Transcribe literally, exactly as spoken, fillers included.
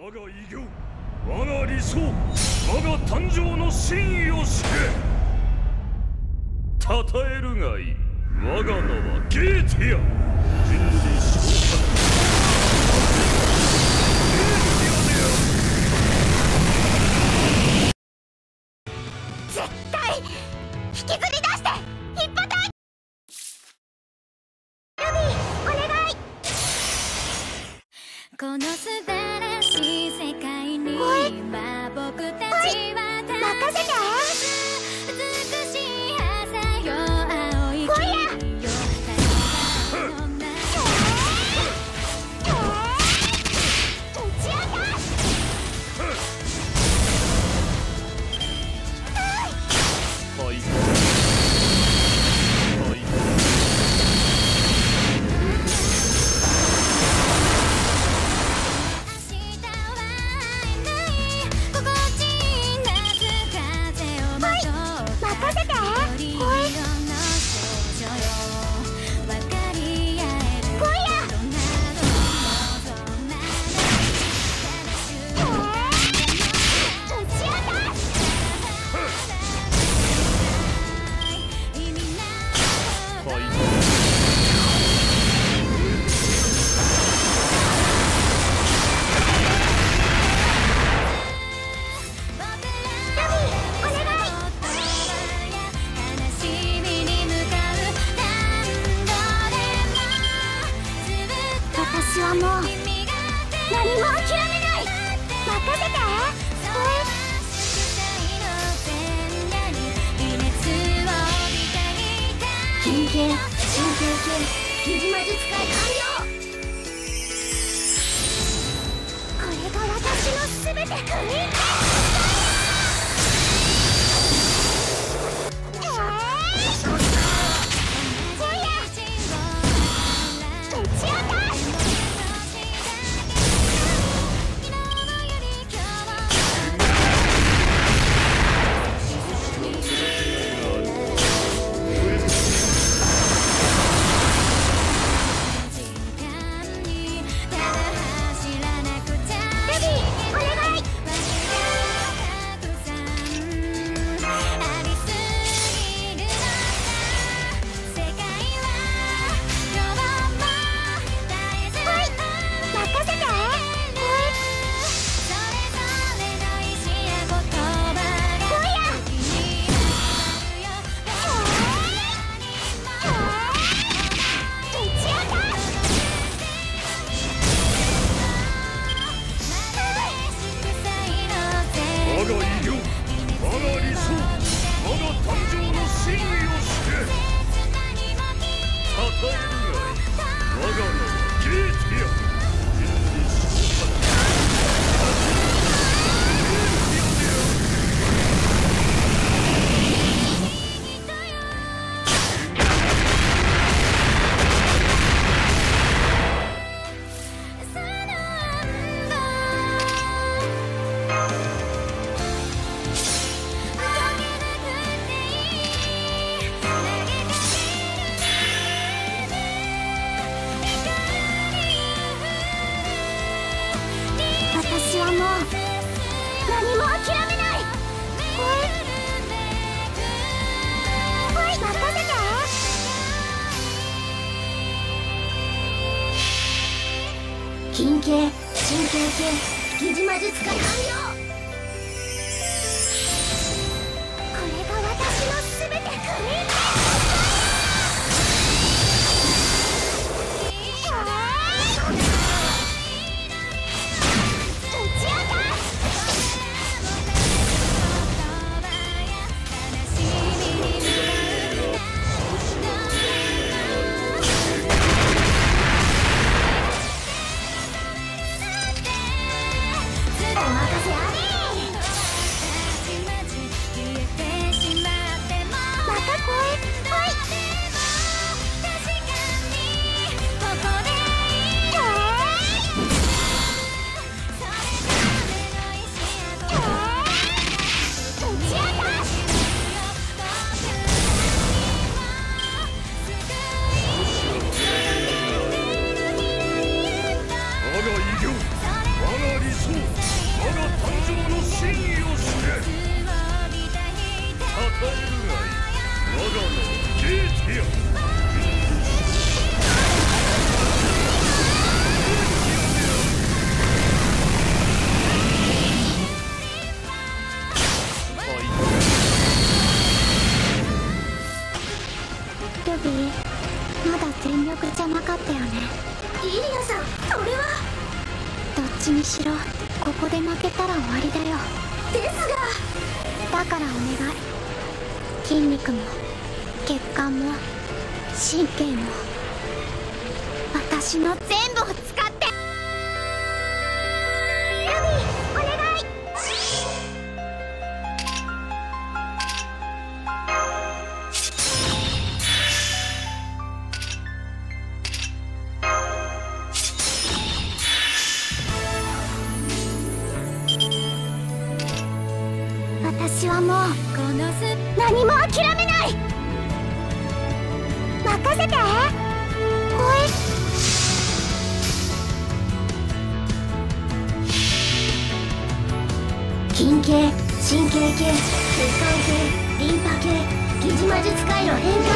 我が偉業、我が理想、我が誕生の真意を知れ。たたえるがいい。我が名はゲーティア。人類召喚。 絶対引きずり出して引っ張たい。ルビーお願い。 この素晴らしい世界に今僕たちは任せて。 美しい朝よ青い霧よそんな私はもう何も諦めない。任せて。金系、神経系、疑似魔術界完了。これが私のすべて。 我が偉業、我が理想、我が誕生の真意を知れ。たたえるがいい。我が名はゲーティア。人類召喚。 私はもう何も諦めない。任せて。金系、神経系、疑似魔術界完了。これが私のすべて。また声ルビー、まだ全力じゃなかったよね。リリアさん、それは。どっちにしろここで負けたら終わりだよ。ですが、だからお願い、筋肉も血管も神経も私の全部を使って。ルビー、お願い。私はもうこのス何も諦めない。任せて。おい、筋系、神経系、血管系、リンパ系、疑似魔術界の変化